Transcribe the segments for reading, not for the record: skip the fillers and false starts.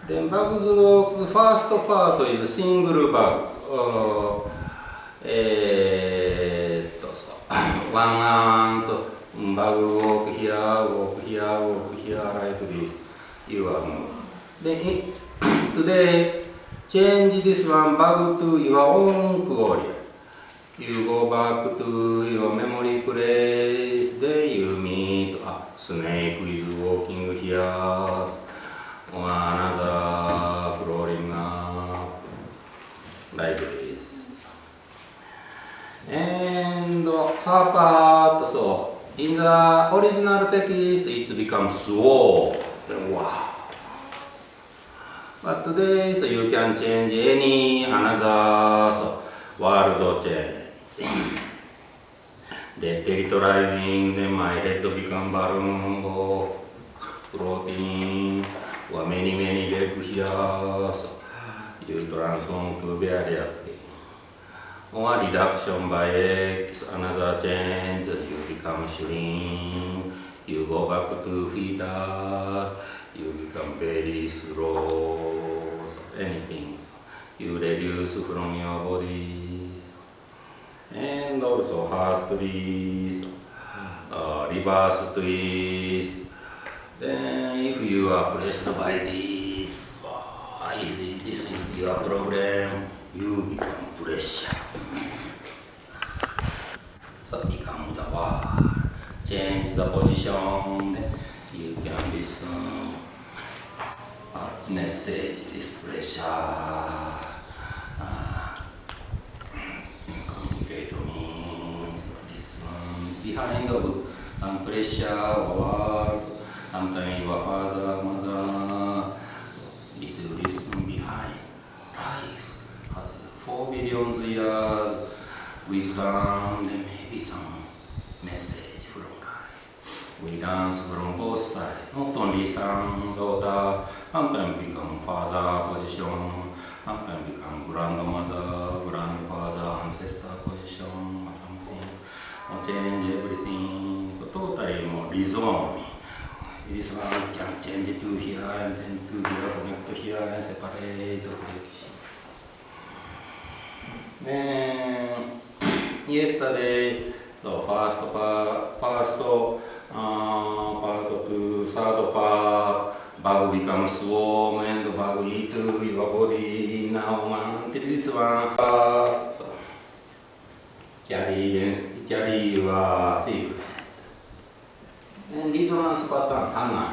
Then Bugs Walk, the first part is single bug. One hand, bug walk here, like this. You are move. Then today, change this one bug to your own query. You go back to your memory place, then you meet a snake is walking here, or another crawling up, like this. And her part, so in the original text, it becomes swore. Wow. But today, so you can change any another word change. The territorializing, then my head become balloon or protein or many legs here. So you transform to various things. Or reduction by X, another change, you become shrink, you go back to fetal, you become very slow, so anything. So you reduce from your body. And also heart twist, reverse twist. Then if you are pressed by this, if this is your problem, you become pressure. So become the word. Change the position. You can listen. Message this pressure. Behind of pressure or sometimes your father, mother, if you listen behind. Life has 4 billion years wisdom, there may be some message from life. We dance from both sides, not only son, daughter, sometimes become father position, sometimes become grandmother, grandfather, ancestor position. Change everything, totally more resolve. This one can change to here and then to here, connect to here and separate. Then yesterday, so first part to third part, bug becomes swarm and bug eat your body. Now until this one part, so carry your secret. And resonance pattern, Hanai,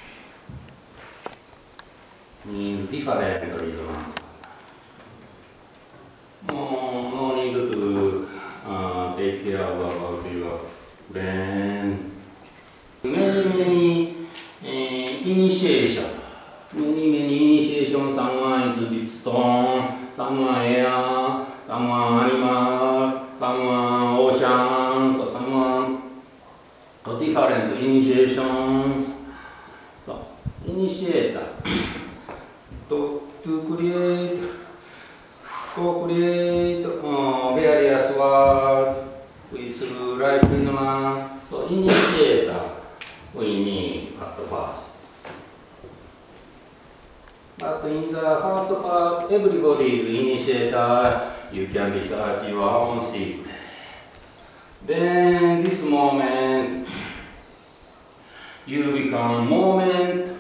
means different resonance pattern. No need to take care about your brain. Many initiation. Many initiation. Someone is with stone, someone air, someone animal, someone ocean, so someone different initiations. So initiator to create, co-create various words with right resonance. So initiator we need at first. But in the first part, everybody is initiator. You can research your own secret. Then this moment, you become moment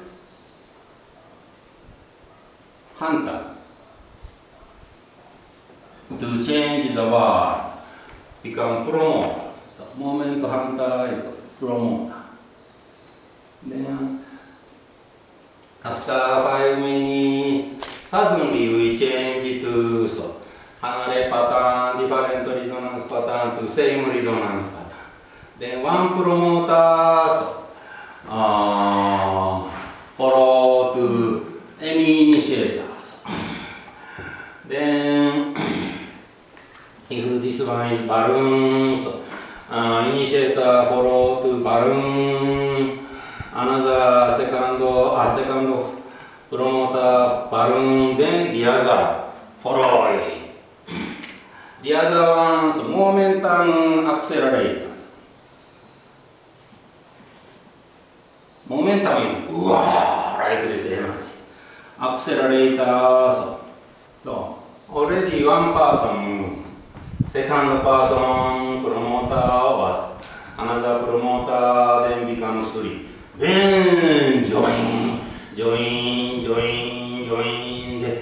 hunter. To change the word, become promoter. The moment hunter is promoter. Then after 5 minutes, suddenly we change it to so. Another pattern, different resonance pattern to same resonance pattern. Then one promoter follow to any initiators. Then if this one is balloon, so, initiator follow to balloon. Another second promoter balloon. Then the other follow it. The other one's momentum accelerators. Momentum is wow, like this energy. accelerator. So already one person move, second person promoter was another promoter, then becomes 3. Then join, the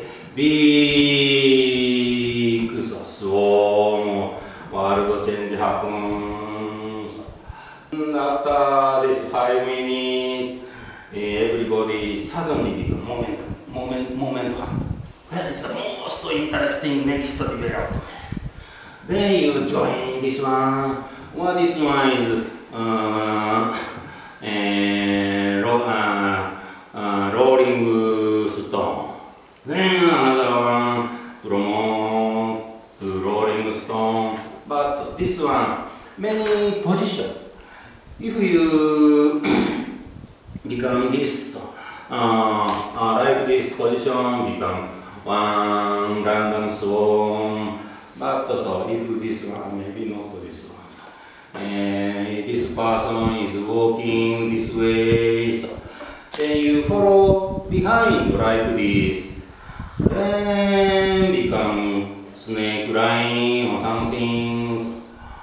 big swarm world change happens. After this 5 minutes, everybody suddenly becomes momentum. That is the most interesting next development. Then you join this one. Well, this one is rolling stone. Then another one promote to rolling stone. But this one, many position. If you become this, like this position, become one random swarm. But so if this one, maybe not this one. This person is walking this way, so then you follow behind like this, then become snake line or something.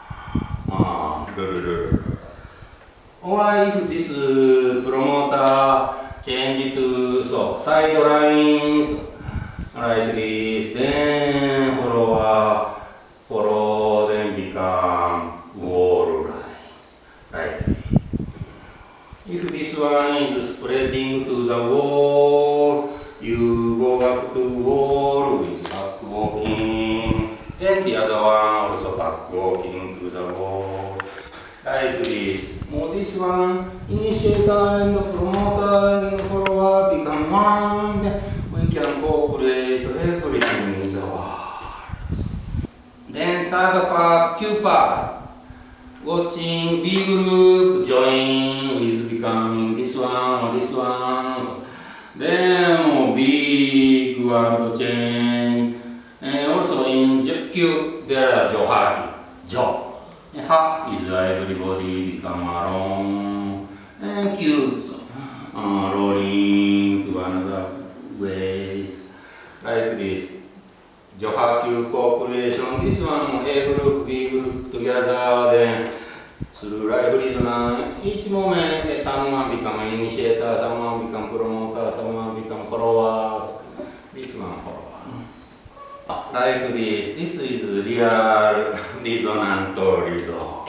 Or if this promoter change to side lines like this, then follow, then become wall line. Right. If this one is spreading to the wall, you go back to wall with back walking. Then the other one also back walking to the wall. Like this. More this one, initiator and promoter and follower become one. We can cooperate everything in the world. Then third part, Q part. Watching B group join is becoming this one or this one. So then big world change. And also in Q there are Johari. Jo. Ha is everybody become alone. And Q rolling to another way. Like this. Johari cooperation. This one A group, B group together. Then through life reason, each moment someone become an initiator, someone become promoter, someone become followers. This one follower. Like this. This is real resonant result.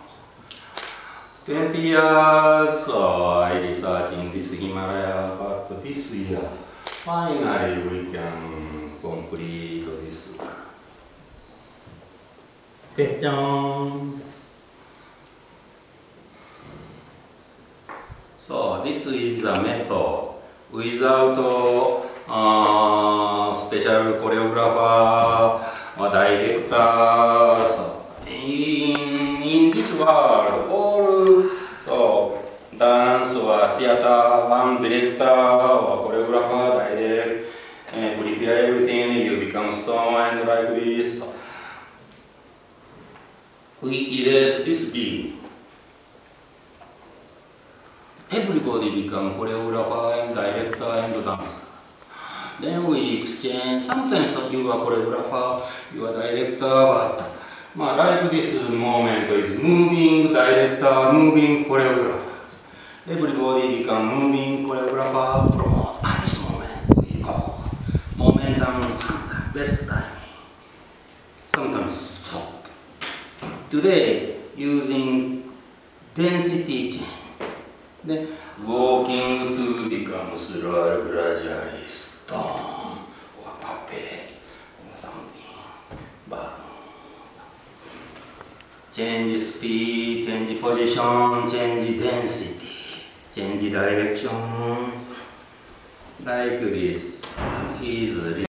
20 years I research in this Himalaya, but this year finally we can complete this one. Question. So this is the method without special choreographer or director. So in this world, all dance or theater, one director or choreographer direct and prepare everything. You become stone and like this. We erase this B. Everybody become choreographer and director and dancer. Then we exchange. Sometimes you are choreographer, you are director, but like this moment is moving director, moving choreographer. Everybody become moving choreographer, promote. At this moment we go. Momentum, best timing. Sometimes stop. Today using density change. Then walking to become slow, gradually stone or puppet or something. But change speed, change position, change density, change directions. Like this. Easily.